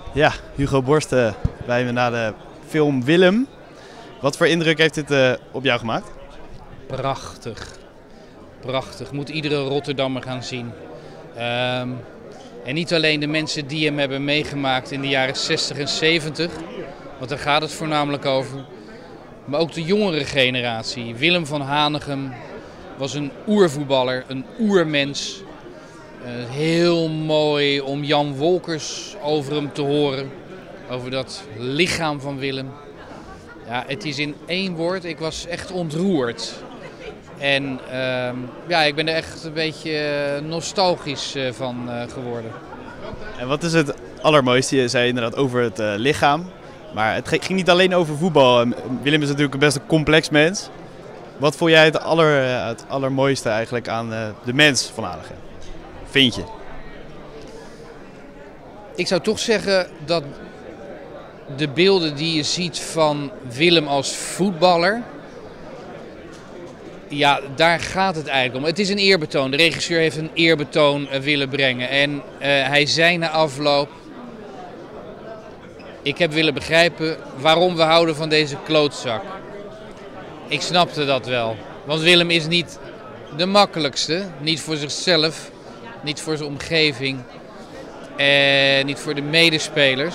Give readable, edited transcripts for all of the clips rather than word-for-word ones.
Ja, Hugo Borst bij me na de film Willem. Wat voor indruk heeft dit op jou gemaakt? Prachtig. Prachtig. Moet iedere Rotterdammer gaan zien. En niet alleen de mensen die hem hebben meegemaakt in de jaren 60 en 70. Want daar gaat het voornamelijk over. Maar ook de jongere generatie. Willem van Hanegem was een oervoetballer, een oermens. Heel mooi om Jan Wolkers over hem te horen. Over dat lichaam van Willem. Ja, het is in één woord. Ik was echt ontroerd. En ik ben er echt een beetje nostalgisch van geworden. En wat is het allermooiste? Je zei inderdaad over het lichaam. Maar het ging niet alleen over voetbal. Willem is natuurlijk best een complex mens. Wat vond jij het allermooiste eigenlijk aan de mens van Hanegem? Vind je? Ik zou toch zeggen dat de beelden die je ziet van Willem als voetballer, ja, daar gaat het eigenlijk om. Het is een eerbetoon. De regisseur heeft een eerbetoon willen brengen. En hij zei na afloop: ik heb willen begrijpen waarom we houden van deze klootzak. Ik snapte dat wel. Want Willem is niet de makkelijkste. Niet voor zichzelf, niet voor zijn omgeving en niet voor de medespelers.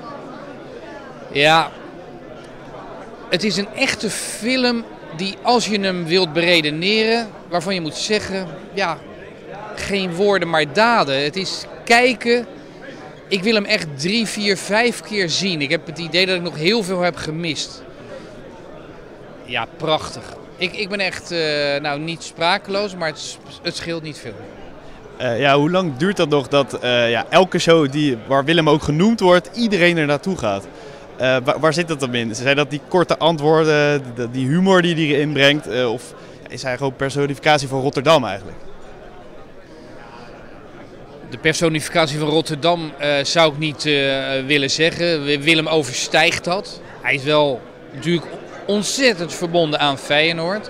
Ja, het is een echte film die, als je hem wilt beredeneren, waarvan je moet zeggen, ja, geen woorden maar daden. Het is kijken. Ik wil hem echt 3, 4, 5 keer zien. Ik heb het idee dat ik nog heel veel heb gemist. Ja, prachtig. Ik ben echt niet sprakeloos, maar het scheelt niet veel. Hoe lang duurt dat nog dat elke show waar Willem ook genoemd wordt, iedereen er naartoe gaat? Waar zit dat dan in? Zijn dat die korte antwoorden, die humor die hij erin brengt? Of is hij gewoon personificatie van Rotterdam eigenlijk? De personificatie van Rotterdam zou ik niet willen zeggen. Willem overstijgt dat. Hij is wel natuurlijk ontzettend verbonden aan Feyenoord.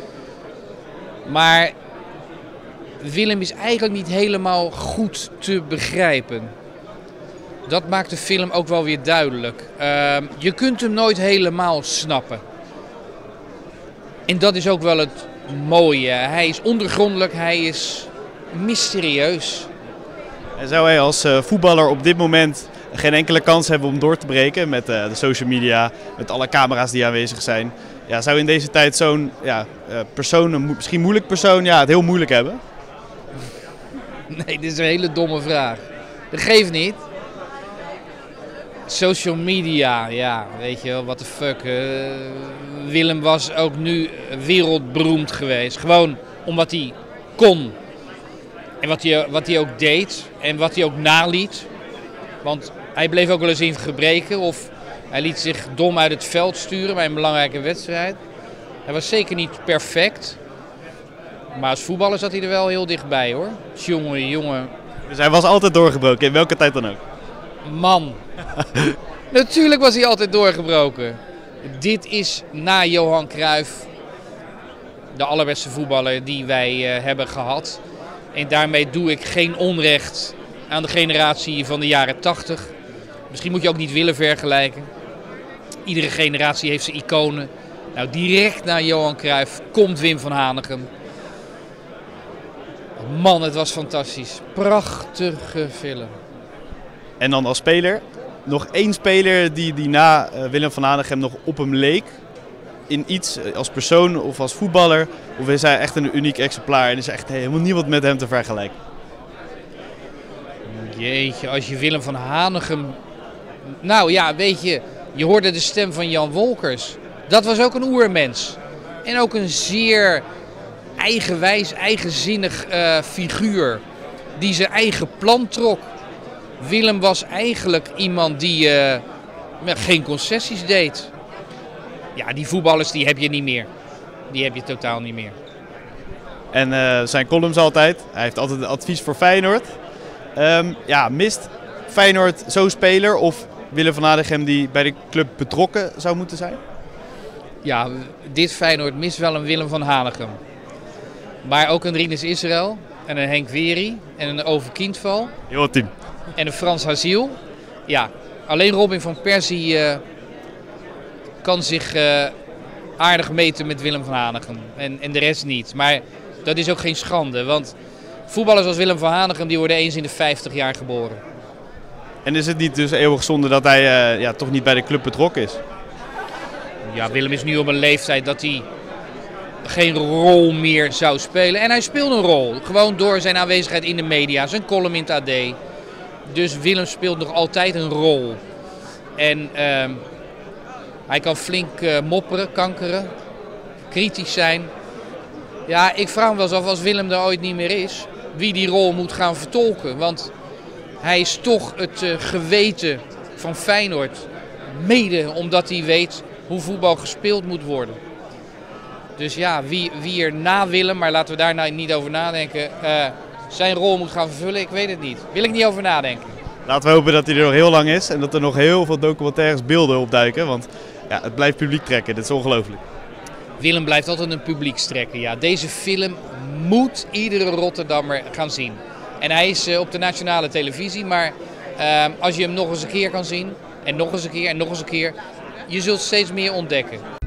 Maar Willem is eigenlijk niet helemaal goed te begrijpen. Dat maakt de film ook wel weer duidelijk. Je kunt hem nooit helemaal snappen. En dat is ook wel het mooie. Hij is ondergrondelijk, hij is mysterieus. En zou hij als voetballer op dit moment geen enkele kans hebben om door te breken met de social media, met alle camera's die aanwezig zijn? Ja, zou in deze tijd zo'n persoon, misschien moeilijk persoon, het heel moeilijk hebben? Nee, dit is een hele domme vraag. Dat geeft niet. Social media, ja, weet je wel, what the fuck. Willem was ook nu wereldberoemd geweest. Gewoon omdat hij kon. En wat hij ook deed en wat hij ook naliet. Want hij bleef ook wel eens in gebreken of hij liet zich dom uit het veld sturen bij een belangrijke wedstrijd. Hij was zeker niet perfect. Maar als voetballer zat hij er wel heel dichtbij, hoor. Jongen. Dus hij was altijd doorgebroken, in welke tijd dan ook? Man. Natuurlijk was hij altijd doorgebroken. Dit is na Johan Cruijff de allerbeste voetballer die wij hebben gehad. En daarmee doe ik geen onrecht aan de generatie van de jaren 80. Misschien moet je ook niet willen vergelijken. Iedere generatie heeft zijn iconen. Nou, direct na Johan Cruijff komt Wim van Hanegem. Man, het was fantastisch. Prachtige film. En dan als speler, nog één speler die na Willem van Hanegem nog op hem leek. In iets, als persoon of als voetballer. Of is hij echt een uniek exemplaar en is er echt helemaal niemand met hem te vergelijken? Jeetje, als je Willem van Hanegem... Nou ja, weet je, je hoorde de stem van Jan Wolkers. Dat was ook een oermens. En ook een zeer eigenwijs, eigenzinnig figuur. Die zijn eigen plan trok. Willem was eigenlijk iemand die geen concessies deed. Ja, die voetballers die heb je niet meer. Die heb je totaal niet meer. En zijn columns altijd. Hij heeft altijd advies voor Feyenoord. Mist Feyenoord zo'n speler of Willem van Hanegem die bij de club betrokken zou moeten zijn? Ja, dit Feyenoord mist wel een Willem van Hanegem. Maar ook een Rinus Israël en een Henk Wery en een Ove Kindval. Heel het team. En een Frans Haziel. Ja, alleen Robin van Persie kan zich aardig meten met Willem van Hanegem en de rest niet. Maar dat is ook geen schande, want voetballers als Willem van Hanegem die worden eens in de 50 jaar geboren. En is het niet dus eeuwig zonde dat hij toch niet bij de club betrokken is? Ja, Willem is nu op een leeftijd dat hij geen rol meer zou spelen. En hij speelt een rol, gewoon door zijn aanwezigheid in de media, zijn column in het AD. Dus Willem speelt nog altijd een rol. En hij kan flink mopperen, kankeren, kritisch zijn. Ja, ik vraag me wel eens af, als Willem er ooit niet meer is, wie die rol moet gaan vertolken. Want hij is toch het geweten van Feyenoord. Mede omdat hij weet hoe voetbal gespeeld moet worden. Dus ja, wie er na Willem, maar laten we daar nou niet over nadenken, zijn rol moet gaan vervullen, ik weet het niet. Wil ik niet over nadenken. Laten we hopen dat hij er nog heel lang is en dat er nog heel veel documentaires beelden opduiken. Want ja, het blijft publiek trekken, dit is ongelooflijk. Willem blijft altijd een publiekstrekker. Ja, deze film moet iedere Rotterdammer gaan zien. En hij is op de nationale televisie, maar als je hem nog eens een keer kan zien, en nog eens een keer en nog eens een keer, je zult steeds meer ontdekken.